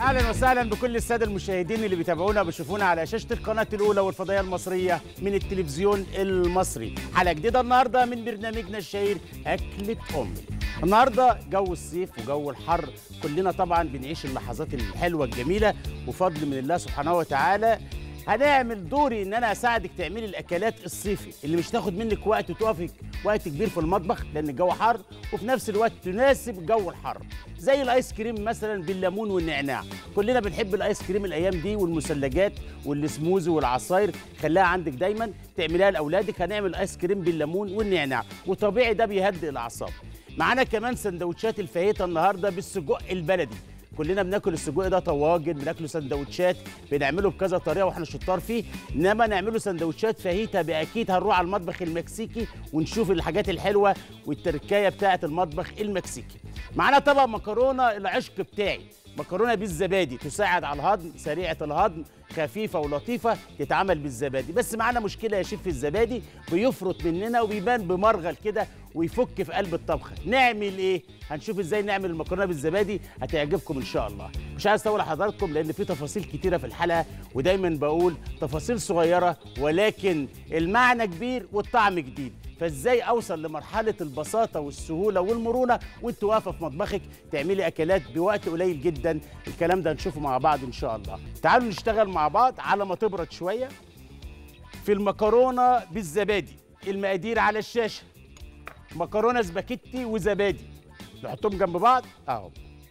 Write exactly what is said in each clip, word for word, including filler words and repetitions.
اهلا وسهلا بكل الساده المشاهدين اللي بيتابعونا وبيشوفونا على شاشه القناه الاولى والفضائيه المصريه من التلفزيون المصري. حلقه جديده النهارده من برنامجنا الشهير اكله امي. النهارده جو الصيف وجو الحر، كلنا طبعا بنعيش اللحظات الحلوه الجميله، وفضل من الله سبحانه وتعالى هنعمل دوري ان انا اساعدك تعملي الاكلات الصيفي اللي مش تاخد منك وقت وتقفي وقت كبير في المطبخ لان الجو حر، وفي نفس الوقت تناسب جو الحر، زي الايس كريم مثلا بالليمون والنعناع. كلنا بنحب الايس كريم الايام دي، والمثلجات والسموزي والعصاير خليها عندك دايما تعمليها لاولادك. هنعمل ايس كريم بالليمون والنعناع، وطبيعي ده بيهدئ الاعصاب. معانا كمان سندوتشات الفاهيتا النهارده بالسجق البلدي. كلنا بناكل السجق ده طواجن، بناكله سندوتشات، بنعمله بكذا طريقه واحنا شطار فيه، انما نعمله سندوتشات فاهيتا باكيد هنروح على المطبخ المكسيكي ونشوف الحاجات الحلوه والتركايه بتاعه المطبخ المكسيكي. معانا طبق مكرونه العشق بتاعي، مكرونه بالزبادي تساعد على الهضم، سريعه الهضم، خفيفه ولطيفه، تتعمل بالزبادي. بس معانا مشكله يا شيف، في الزبادي بيفرط مننا وبيبان بمرغل كده ويفك في قلب الطبخه. نعمل ايه؟ هنشوف ازاي نعمل المكرونه بالزبادي، هتعجبكم ان شاء الله. مش عايز اطول حضراتكم لان في تفاصيل كتيره في الحلقه، ودايما بقول تفاصيل صغيره ولكن المعنى كبير والطعم جديد. فازاي اوصل لمرحله البساطه والسهوله والمرونه وانت واقفه في مطبخك تعملي اكلات بوقت قليل جدا؟ الكلام ده هنشوفه مع بعض ان شاء الله. تعالوا نشتغل مع بعض على ما تبرد شويه في المكرونه بالزبادي. المقادير على الشاشه، مكرونه سباكيتي وزبادي، نحطهم جنب بعض اهو.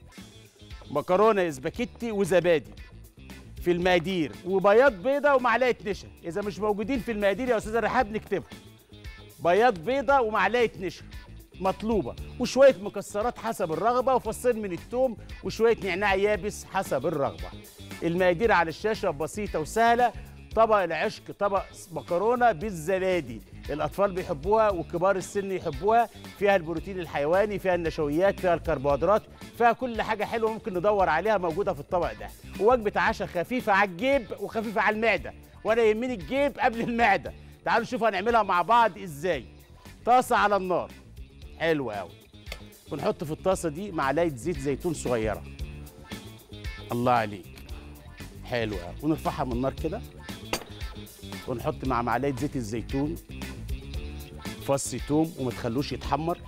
مكرونه سباكيتي وزبادي في المقادير، وبياض بيضه ومعلقه نشا. اذا مش موجودين في المقادير يا استاذه رحاب نكتبهم. بياض بيضه ومعلقه نشا مطلوبه، وشويه مكسرات حسب الرغبه، وفصين من الثوم، وشويه نعناع يابس حسب الرغبه. المقادير على الشاشه بسيطه وسهله. طبق العشق طبق مكرونه بالزبادي، الاطفال بيحبوها وكبار السن يحبوها، فيها البروتين الحيواني، فيها النشويات، فيها الكربوهيدرات، فيها كل حاجه حلوه ممكن ندور عليها موجوده في الطبق ده. ووجبه عشاء خفيفه على الجيب وخفيفه على المعده، وانا يهمني الجيب قبل المعده. تعالوا نشوف هنعملها مع بعض ازاي. طاسه على النار حلوه قوي، ونحط في الطاسه دي معلقه زيت زيتون صغيره. الله عليك، حلوه قوي. ونرفعها من النار كده، ونحط مع معلقه زيت الزيتون فص توم وما تخلوش يتحمر.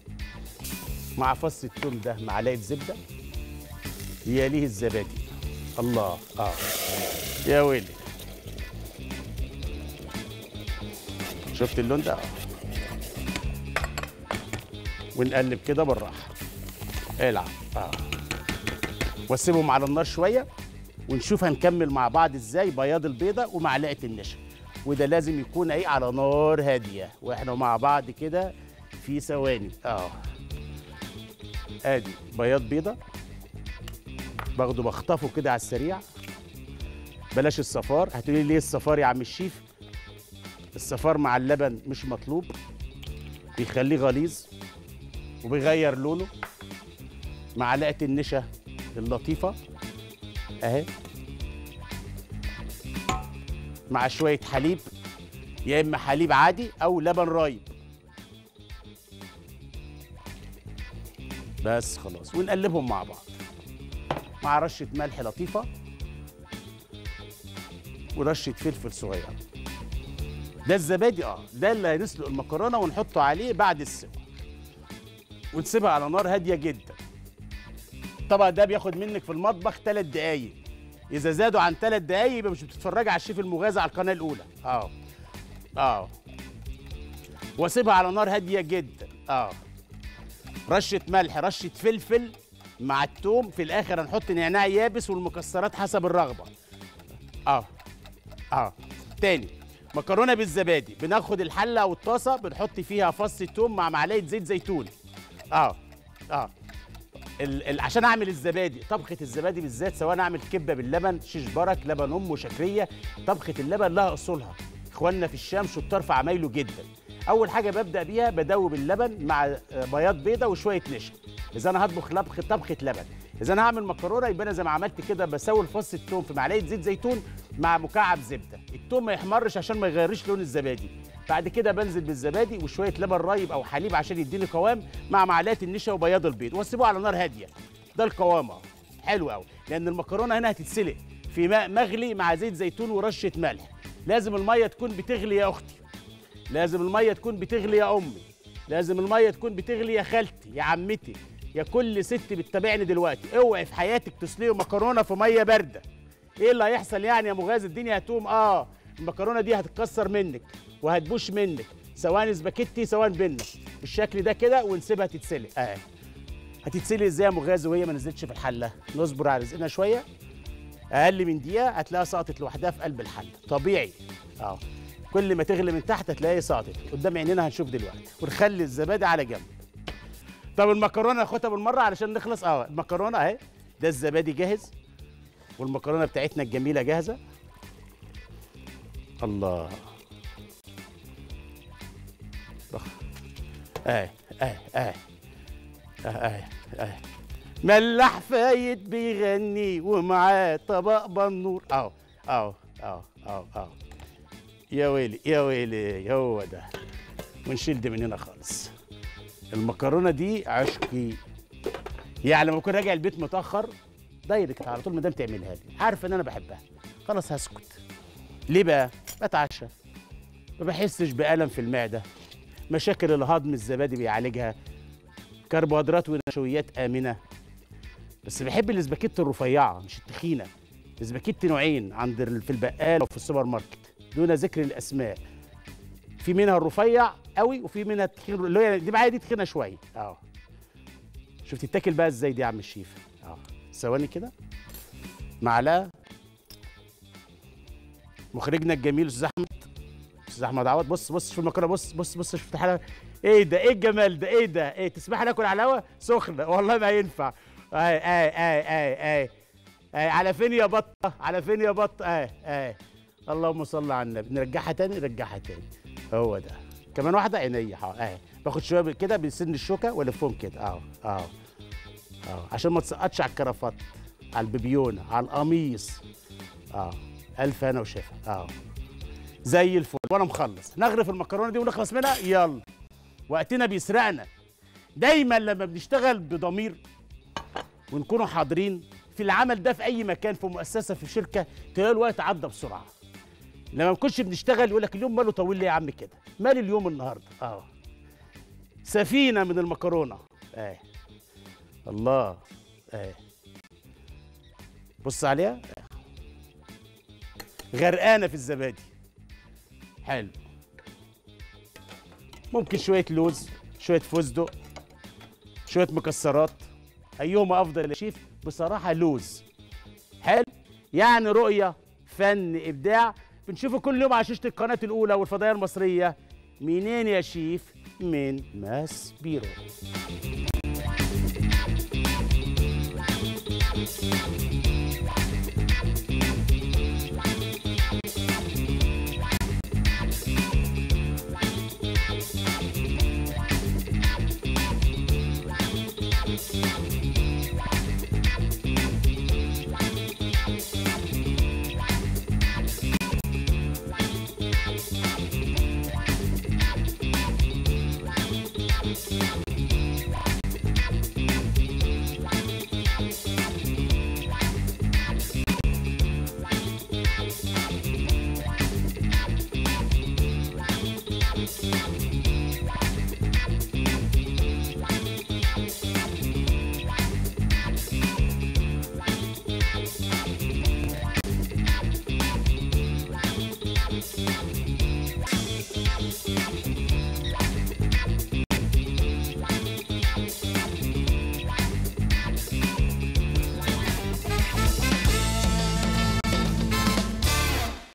مع فص التوم ده معلقه زبده، يليه الزبادي. الله، اه يا ويلي، شفت اللون ده؟ اه ونقلب كده بالراحه، العب اه واسيبهم على النار شويه، ونشوف هنكمل مع بعض ازاي. بياض البيضه ومعلقه النشا، وده لازم يكون ايه على نار هاديه واحنا مع بعض كده في ثواني. اه ادي بياض بيضه باخده بخطفه كده على السريع. بلاش الصفار. هتقولي ليه الصفار يا عم الشيف؟ الصفار مع اللبن مش مطلوب، بيخليه غليظ وبيغير لونه. معلقه النشا اللطيفه اهي، مع شويه حليب، يا اما حليب عادي او لبن رايب بس خلاص. ونقلبهم مع بعض مع رشه ملح لطيفه ورشه فلفل صغيره. ده الزبادي، اه ده اللي هنسلق المكرونه ونحطه عليه بعد السوا، ونسيبها على نار هاديه جدا. الطبق ده بياخد منك في المطبخ ثلاث دقايق، اذا زادوا عن ثلاث دقايق يبقى مش بتتفرجي على الشيف المغازي على القناه الاولى. اه اه واسيبها على نار هاديه جدا. اه رشه ملح، رشه فلفل مع الثوم. في الاخر هنحط نعناع يابس والمكسرات حسب الرغبه. اه اه تاني، مكرونه بالزبادي، بناخد الحله او الطاسه بنحط فيها فص ثوم مع معلقه زيت زيتون. اه اه ال ال عشان اعمل الزبادي، طبخه الزبادي بالذات، سواء اعمل كبه باللبن، شيش برك، لبن ام وشكريه، طبخه اللبن لها اصولها. اخواننا في الشام شطار في عمايله جدا. اول حاجه ببدا بيها بدوب اللبن مع بياض بيضه وشويه نشا. اذا انا هطبخ لبخ طبخه لبن، اذا انا هعمل مكرونه يبقى انا زي ما عملت كده بسوي فص الثوم في معلقه زيت زيتون مع مكعب زبده. الثوم ما يحمرش عشان ما يغيرش لون الزبادي. بعد كده بنزل بالزبادي وشويه لبن رايب او حليب عشان يديني قوام، مع معلقه النشا وبياض البيض، واسيبه على نار هاديه. ده القوام اهو. حلو قوي، لان المكرونه هنا هتتسلق في ماء مغلي مع زيت زيتون ورشه ملح. لازم الميه تكون بتغلي يا اختي، لازم الميه تكون بتغلي يا امي، لازم الميه تكون بتغلي يا خالتي يا عمتي يا كل ست بتتابعني دلوقتي. اوعي في حياتك تسلقي مكرونه في ميه بارده. ايه اللي هيحصل يعني يا مغازي؟ الدنيا هتقوم. اه المكرونه دي هتتكسر منك وهتبوش منك، سواء سباكيتي سواء بينا بالشكل ده كده، ونسيبها تتسلق. اه هتتسلق ازاي يا مغازي وهي ما نزلتش في الحله؟ نصبر على رزقنا شويه، اقل من دقيقه هتلاقيها سقطت لوحدها في قلب الحله طبيعي. اه كل ما تغلي من تحت هتلاقيها سقطت قدام عينينا، هنشوف دلوقتي. ونخلي الزبادي على جنب. طب المكرونه ناخدها بالمره علشان نخلص. اه المكرونه اهي، ده الزبادي جاهز والمكرونه بتاعتنا الجميله جاهزه. الله اه اه اه اه اه ملاح فايد بيغني ومعاه طبق بنور. اهو اهو اهو اهو اهو يا ويلي يا ويلي، هو ده. ونشيل دي من هنا خالص. المكرونه دي عشقي، يعني لما اكون راجع البيت متاخر دايركت على طول مدام تعملها لي، عارفه ان انا بحبها، خلاص هسكت. ليه بقى؟ بتعشى ما بحسش بألم في المعده، مشاكل الهضم الزبادي بيعالجها، كربوهيدرات ونشويات آمنة. بس بحب الاسباجيتي الرفيعة مش التخينة. الاسباجيتي نوعين عند في البقال وفي السوبر ماركت دون ذكر الأسماء. في منها الرفيع قوي وفي منها التخين، اللي هي دي معايا دي تخينة شوية. اه شفت تتاكل بقى ازاي دي يا عم الشيف؟ اه ثواني كده، معلقة. مخرجنا الجميل استاذ احمد، استاذ احمد عوض. بص بص شوف المكرونه، بص بص بص شفت الحلاوه؟ ايه ده؟ ايه الجمال ده؟ ايه ده؟ ايه تسمح ناكل على الهوا سخنه؟ والله ما ينفع. اي اي اي اي اي اي على فين يا بطه؟ على فين يا بطه؟ اي اي اللهم صل على النبي. نرجعها تاني، نرجعها تاني. هو ده. كمان واحده عينيا. اهي باخد شويه كده بسن الشوكه والفهم كده. اهو اهو اهو عشان ما تسقطش على الكرافات، على البيبيونه، على القميص. اه الف هنا وشفا. اهو زي الفل. وانا مخلص نغرف المكرونه دي ونخلص منها. يلا وقتنا بيسرقنا. دايما لما بنشتغل بضمير ونكونوا حاضرين في العمل ده في اي مكان، في مؤسسه في شركه، تلاقي الوقت عدى بسرعه. لما ما نكونش بنشتغل يقول لك اليوم ماله طويل ليه يا عم كده؟ مال اليوم النهارده. اه سفينه من المكرونه. اه الله. اه بص عليها غرقانه في الزبادي. حلو. ممكن شويه لوز، شويه فستق، شويه مكسرات. ايهما افضل يا شيف؟ بصراحه لوز. حلو، يعني رؤيه، فن، ابداع، بنشوفه كل يوم على شاشه القناه الاولى والفضائيه المصريه. منين يا شيف؟ من ماسبيرو.